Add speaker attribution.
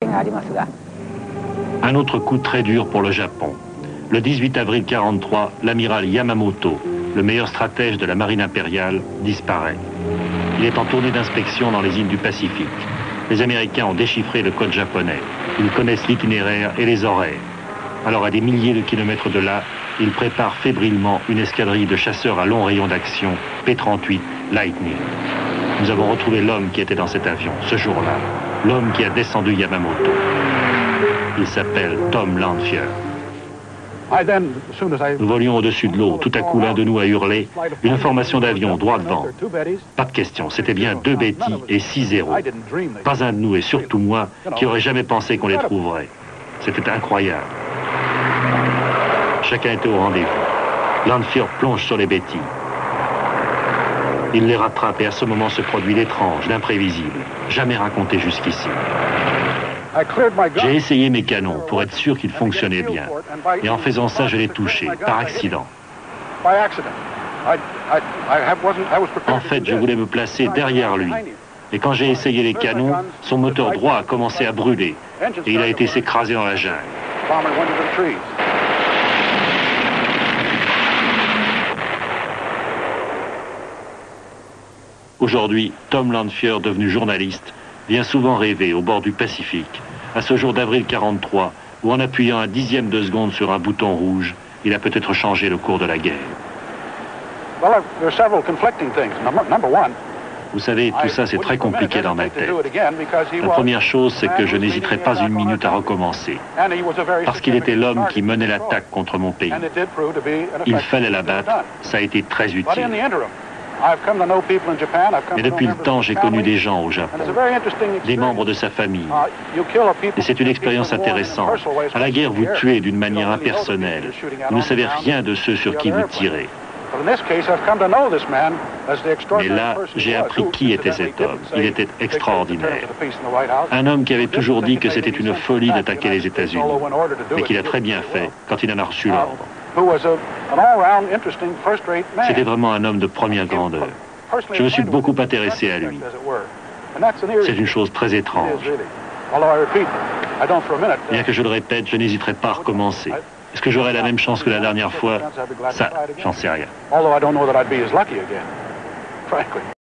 Speaker 1: Un autre coup très dur pour le Japon. Le 18 avril 1943, l'amiral Yamamoto, le meilleur stratège de la marine impériale, disparaît. Il est en tournée d'inspection dans les îles du Pacifique. Les Américains ont déchiffré le code japonais. Ils connaissent l'itinéraire et les horaires. Alors à des milliers de kilomètres de là, ils préparent fébrilement une escadrille de chasseurs à long rayon d'action, P-38 Lightning. Nous avons retrouvé l'homme qui était dans cet avion, ce jour-là. L'homme qui a descendu Yamamoto. Il s'appelle Tom Landfier. Nous volions au-dessus de l'eau. Tout à coup, l'un de nous a hurlé « Une formation d'avion, droit devant ». Pas de question, c'était bien 2 Betty et 6 zéros. Pas un de nous, et surtout moi, qui aurait jamais pensé qu'on les trouverait. C'était incroyable. Chacun était au rendez-vous. Landfier plonge sur les Betty. Il les rattrape et à ce moment se produit l'étrange, l'imprévisible, jamais raconté jusqu'ici. J'ai essayé mes canons pour être sûr qu'ils fonctionnaient bien. Et en faisant ça, je l'ai touché, par accident. En fait, je voulais me placer derrière lui. Et quand j'ai essayé les canons, son moteur droit a commencé à brûler. Et il a été s'écraser dans la jungle. Aujourd'hui, Tom Landfier, devenu journaliste, vient souvent rêver au bord du Pacifique, à ce jour d'avril 1943, où en appuyant un dixième de seconde sur un bouton rouge, il a peut-être changé le cours de la guerre. Vous savez, tout ça c'est très compliqué dans ma tête. La première chose, c'est que je n'hésiterai pas une minute à recommencer, parce qu'il était l'homme qui menait l'attaque contre mon pays. Il fallait l'abattre, ça a été très utile. Mais depuis le temps, j'ai connu des gens au Japon, des membres de sa famille. Et c'est une expérience intéressante. À la guerre, vous tuez d'une manière impersonnelle. Vous ne savez rien de ceux sur qui vous tirez. Mais là, j'ai appris qui était cet homme. Il était extraordinaire. Un homme qui avait toujours dit que c'était une folie d'attaquer les États-Unis, mais qu'il a très bien fait quand il en a reçu l'ordre. C'était vraiment un homme de première grandeur. Je me suis beaucoup intéressé à lui. C'est une chose très étrange. Bien que je le répète, je n'hésiterai pas à recommencer. Est-ce que j'aurai la même chance que la dernière fois? Ça, j'en sais rien.